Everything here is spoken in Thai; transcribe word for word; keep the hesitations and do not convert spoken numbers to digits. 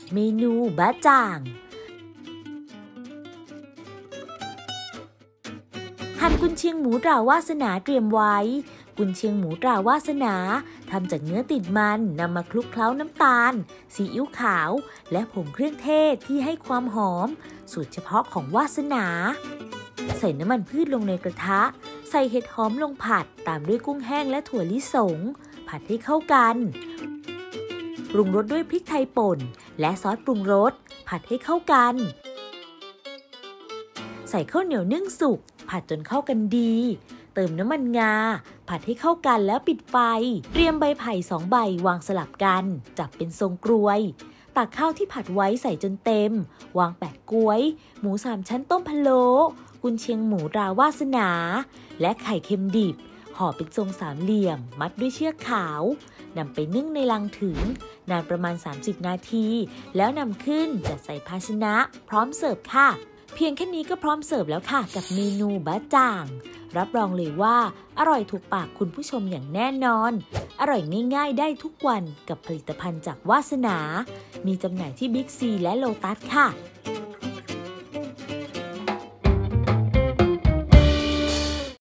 เมนูบะจ่างหั่นกุนเชียงหมูตราวาสนาเตรียมไว้กุนเชียงหมูตราวาสนาทำจากเนื้อติดมันนำมาคลุกเคล้าน้ำตาลซีอิ๊วขาวและผงเครื่องเทศที่ให้ความหอมสูตรเฉพาะของวาสนาใส่น้ำมันพืชลงในกระทะใส่เห็ดหอมลงผัดตามด้วยกุ้งแห้งและถั่วลิสงผัดให้เข้ากันปรุงรสด้วยพริกไทยป่นและซอสปรุงรสผัดให้เข้ากันใส่ข้าวเหนียวนึ่งสุกผัดจนเข้ากันดีเติมน้ำมันงาผัดให้เข้ากันแล้วปิดไฟเตรียมใบไผ่สองใบวางสลับกันจับเป็นทรงกรวยตักข้าวที่ผัดไว้ใส่จนเต็มวางแปะก๊วยหมูสามชั้นต้มพะโล้กุนเชียงหมูราวาสนาและไข่เค็มดิบห่อเป็นทรงสามเหลี่ยมมัดด้วยเชือกขาวนำไปนึ่งในลังถึงนานประมาณสามสิบนาทีแล้วนำขึ้นจัดใส่ภาชนะพร้อมเสิร์ฟค่ะเพียงแค่นี้ก็พร้อมเสิร์ฟแล้วค่ะกับเมนูบะจ่างรับรองเลยว่าอร่อยถูกปากคุณผู้ชมอย่างแน่นอนอร่อยง่ายๆได้ทุกวันกับผลิตภัณฑ์จากวาสนามีจำหน่ายที่บิ๊กซีและโลตัสค่ะ